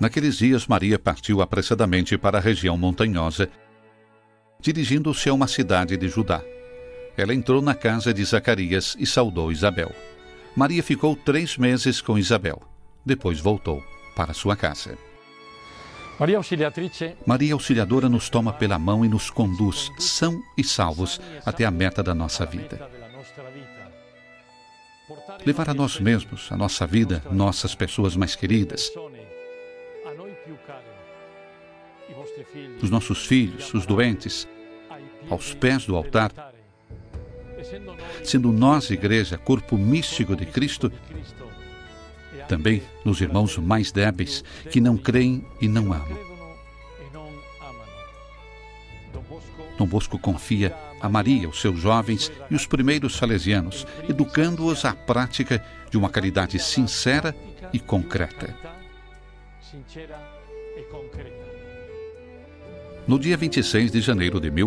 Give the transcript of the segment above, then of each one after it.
Naqueles dias, Maria partiu apressadamente para a região montanhosa, dirigindo-se a uma cidade de Judá. Ela entrou na casa de Zacarias e saudou Isabel. Maria ficou 3 meses com Isabel. Depois voltou para sua casa. Maria Auxiliadora nos toma pela mão e nos conduz, são e salvos, até a meta da nossa vida. Levar a nós mesmos, a nossa vida, nossas pessoas mais queridas, os nossos filhos, os doentes, aos pés do altar, sendo nós, igreja, corpo místico de Cristo, também nos irmãos mais débeis, que não creem e não amam. Dom Bosco confia a Maria, os seus jovens e os primeiros salesianos, educando-os à prática de uma caridade sincera e concreta. No dia 26 de janeiro de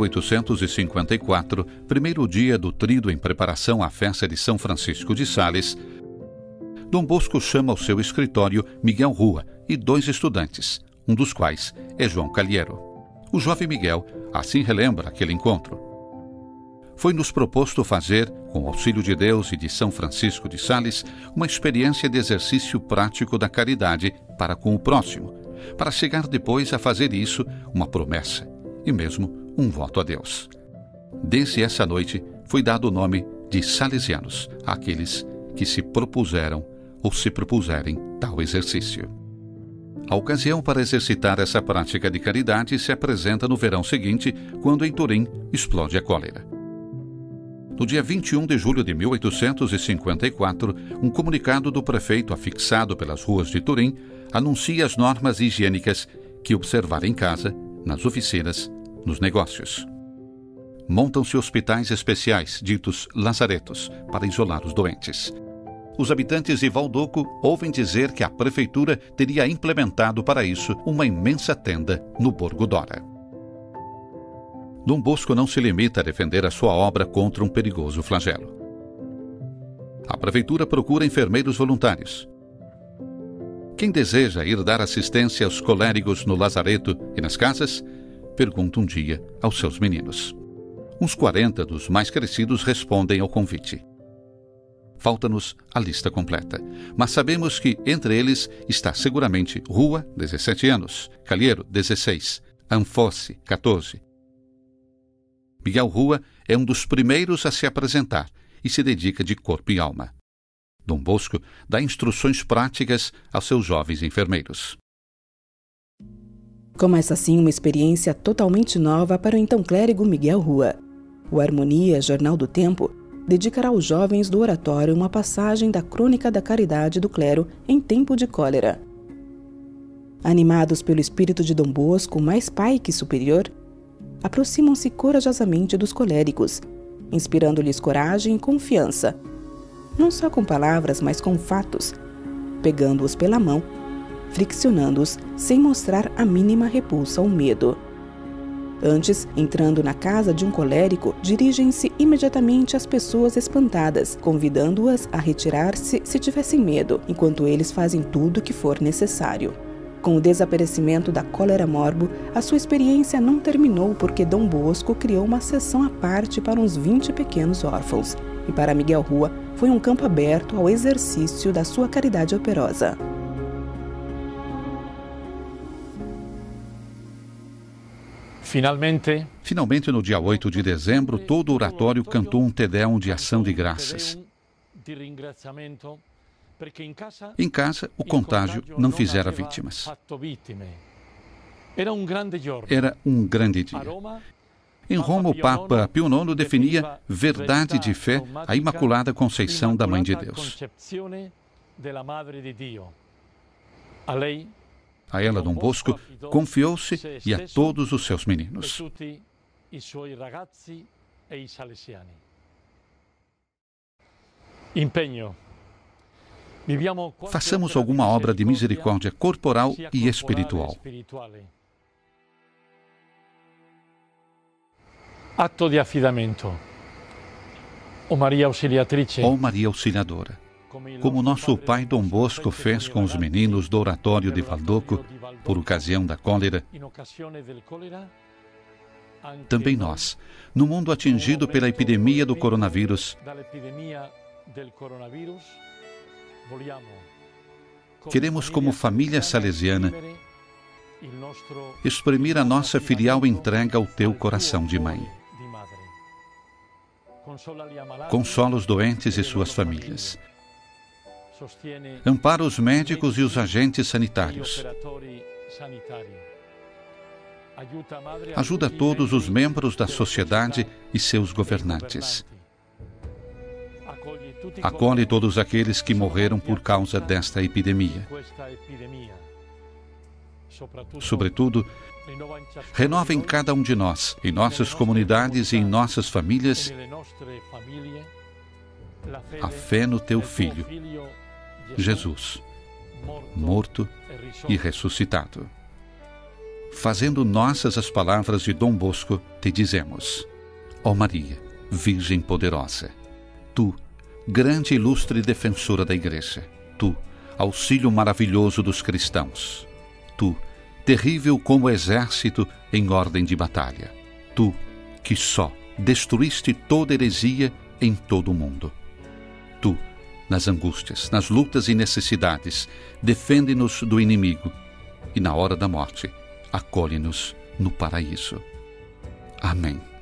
1854, primeiro dia do tríduo em preparação à festa de São Francisco de Sales, Dom Bosco chama ao seu escritório Miguel Rua e 2 estudantes, um dos quais é João Calheiro. O jovem Miguel assim relembra aquele encontro. Foi-nos proposto fazer, com o auxílio de Deus e de São Francisco de Sales, uma experiência de exercício prático da caridade para com o próximo, para chegar depois a fazer isso uma promessa e mesmo um voto a Deus. Desde essa noite foi dado o nome de Salesianos àqueles que se propuseram ou se propuserem tal exercício. A ocasião para exercitar essa prática de caridade se apresenta no verão seguinte, quando em Turim explode a cólera. No dia 21 de julho de 1854, um comunicado do prefeito afixado pelas ruas de Turim anuncia as normas higiênicas que observar em casa, nas oficinas, nos negócios. Montam-se hospitais especiais, ditos lazaretos, para isolar os doentes. Os habitantes de Valdoco ouvem dizer que a prefeitura teria implementado para isso uma imensa tenda no Borgo d'Ora. Dom Bosco não se limita a defender a sua obra contra um perigoso flagelo. A prefeitura procura enfermeiros voluntários. Quem deseja ir dar assistência aos coléricos no lazareto e nas casas, pergunta um dia aos seus meninos. Uns 40 dos mais crescidos respondem ao convite. Falta-nos a lista completa, mas sabemos que entre eles está seguramente Rua, 17 anos, Calheiro, 16, Anfossi, 14. Miguel Rua é um dos primeiros a se apresentar e se dedica de corpo e alma. Dom Bosco dá instruções práticas aos seus jovens enfermeiros. Começa assim uma experiência totalmente nova para o então clérigo Miguel Rua. O Harmonia, Jornal do Tempo, dedicará aos jovens do oratório uma passagem da Crônica da Caridade do Clero em tempo de cólera. Animados pelo espírito de Dom Bosco, mais pai que superior, aproximam-se corajosamente dos coléricos, inspirando-lhes coragem e confiança, não só com palavras, mas com fatos, pegando-os pela mão, friccionando-os sem mostrar a mínima repulsa ou medo. Antes, entrando na casa de um colérico, dirigem-se imediatamente às pessoas espantadas, convidando-as a retirar-se se tivessem medo, enquanto eles fazem tudo o que for necessário. Com o desaparecimento da cólera morbo, a sua experiência não terminou porque Dom Bosco criou uma seção à parte para uns 20 pequenos órfãos, e para Miguel Rua foi um campo aberto ao exercício da sua caridade operosa. Finalmente, no dia 8 de dezembro, todo o oratório cantou um Te Deum de ação de graças. Em casa, o contágio não fizera vítimas. Era um grande dia. Em Roma, o Papa Pio IX definia verdade de fé a Imaculada Conceição da Mãe de Deus. A ela, Dom Bosco confiou-se e a todos os seus meninos. Façamos alguma obra de misericórdia corporal e espiritual. Atto de affidamento. Ó Maria Auxiliatrice. Ó Maria Auxiliadora. como nosso pai Dom Bosco fez com os meninos do Oratório de Valdoco por ocasião da cólera, também nós, no mundo atingido pela epidemia do coronavírus, queremos, como família salesiana, exprimir a nossa filial entrega ao teu coração de mãe. Consola os doentes e suas famílias. Ampara os médicos e os agentes sanitários. Ajuda todos os membros da sociedade e seus governantes. Acolhe todos aqueles que morreram por causa desta epidemia. Sobretudo, renova em cada um de nós, em nossas comunidades e em nossas famílias, a fé no teu Filho, Jesus, morto e ressuscitado. Fazendo nossas as palavras de Dom Bosco, te dizemos: ó Maria, Virgem poderosa, tu, grande e ilustre defensora da Igreja, tu, auxílio maravilhoso dos cristãos, tu, terrível como exército em ordem de batalha, tu, que só destruíste toda heresia em todo o mundo, tu, nas angústias, nas lutas e necessidades, defende-nos do inimigo e, na hora da morte, acolhe-nos no paraíso. Amém.